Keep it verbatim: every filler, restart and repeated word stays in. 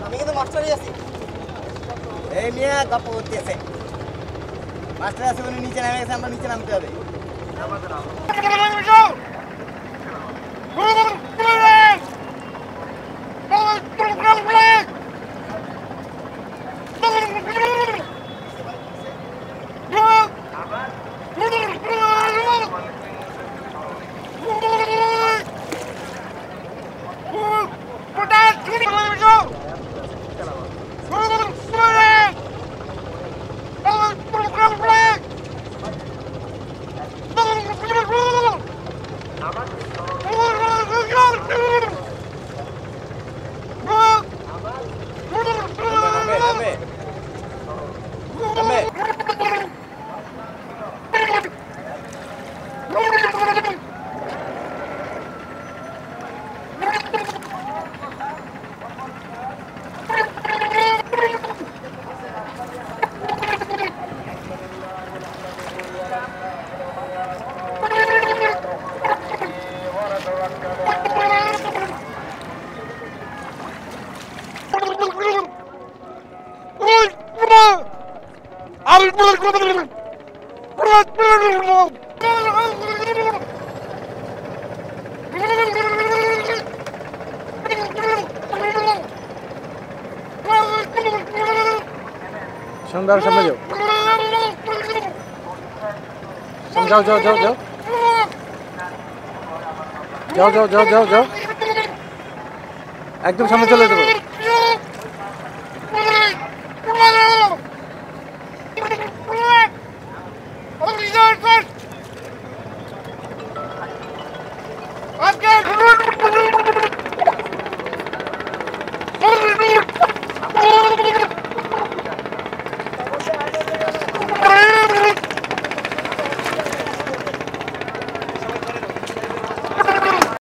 আমি কিন্তু মাস্টারই আছি। এই মিয়া গপ্প করতেছে। মাস্টার আছে উনি নিচে নেমে গেছে, আমরা নিচে নামতে হবে। संदार सामने जाओ जाओ जाओ जाओ जाओ जाओ जाओ जाओ जाओ जाओ एकदम सामने चले जाओ।